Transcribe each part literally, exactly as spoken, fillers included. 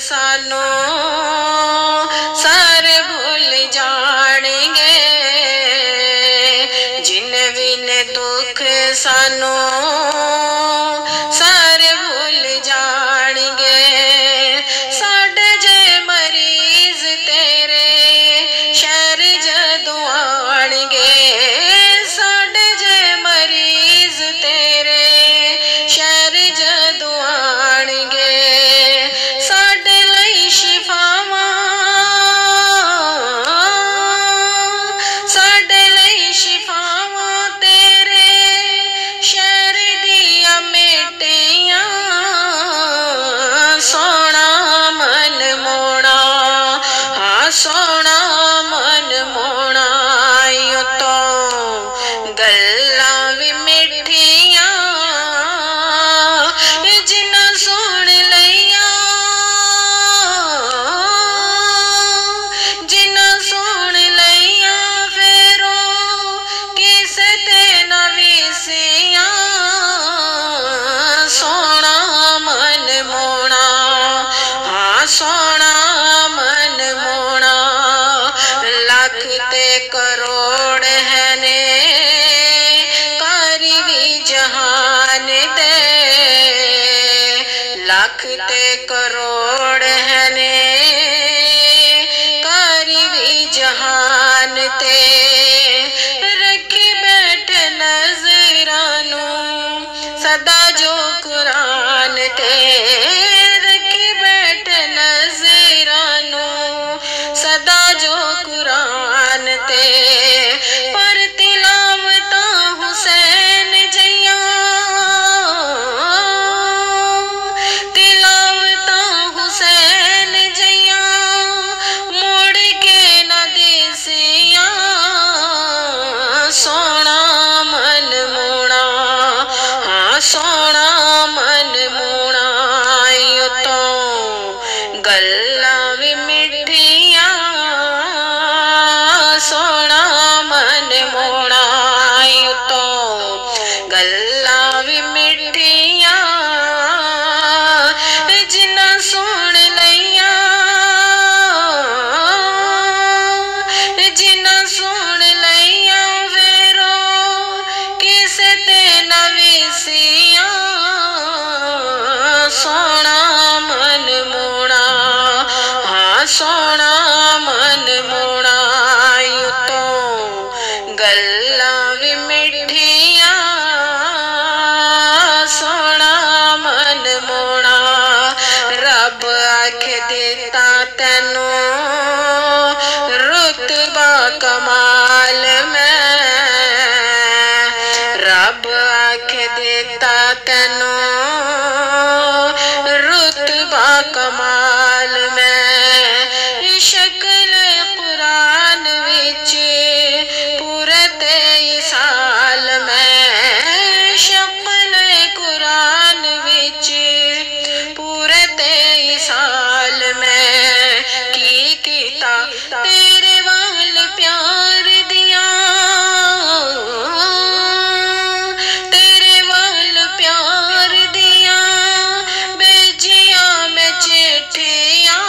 सानू सारे भूल जाणगे, जिन बिन दुख सानू सारे भूल जाणगे। साडे जे मरीज तेरे शहर जदों आणगे, साडे जे मरीज तेरे शहर जदों आणगे, साडे लई शिफावां साडे लई शिफावां तेरे शहर दियां मेटियां। सोना मन मोना, हाँ सोना मन मोना, यूं तो गल्लां भी मिठियां जिन्ना सुन लईया, जिन्ना सुन लईया फेरो किसे ते ना विसियां। सोना मन मोना, हाँ सोना मन मोना, लाख ते करोड़ है ने कारी भी जहान दे, लाख ते करोड़ है ने कारी भी जहान ते। रखी बैठ नजरानू सदा जो कुरान ते, रखी बैठ नजरानू सदा जो कुरान ते। पर तिलावता हुसैन जैया, तिलावता हुसैन जैया मुड़ के न दिसियां। सोना मन मोना, हाँ सोना मन मोना, यूं तो गल्लां भी मिठियां। सोना मन मोना, यूं तो गल्लां भी मिठियां जिन्ना सुन लईया, जिन्ना सुन लईया फेरो किसे ते ना विसियां। सोना मन मोना, हाँ सोना मन मोना, यूं तो गल्लां भी मिठियां। सोना मन मोना, रब आख देता तैनू रुतबा कमाल में, रब आख देता तैनू रुतबा कमाल में। शक्ल कुरान विच पूरे तेई साल में, शक्ल कुरान विच पूरे तेई साल में। की कीता तेरे वाल प्यार दिया, तेरे वाल प्यार दिया, भेजिया मैं चिट्ठियां।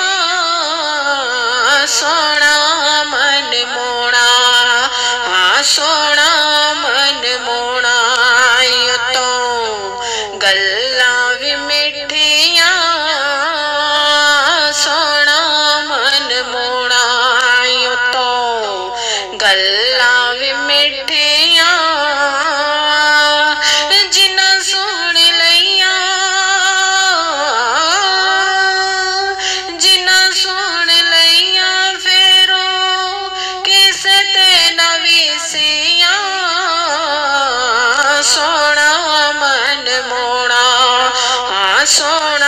सोना मन मोना, हाँ सोना मन मोना, यूं तो गल्लां भी मिठियां। सोना मन मोना, यूं तो गल्लां भी मिठियां जिन्ना सुन लईया, जिन्ना सुन लईया फेरो किसे ते ना विसियां। सोना मन मोना, हाँ सोना